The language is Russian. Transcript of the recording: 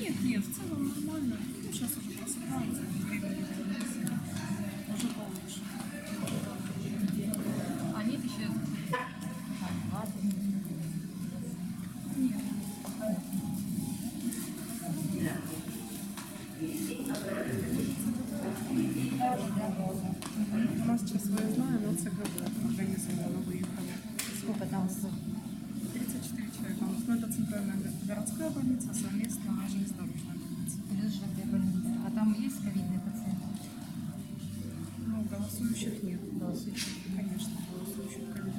Нет, нет, в целом нормально. Ну, сейчас уже просыпаются, время уже получше. А нет еще ваты? Нет. У нас сейчас выездная на ЦГБ организована, выехали. Сколько там? 34 человека. Ну, это центральная городская больница, совместно железнодорожная больница. Плюс же две больницы. А там есть ковидные пациенты? Ну, голосующих нет. Голосующие. Конечно, голосующих.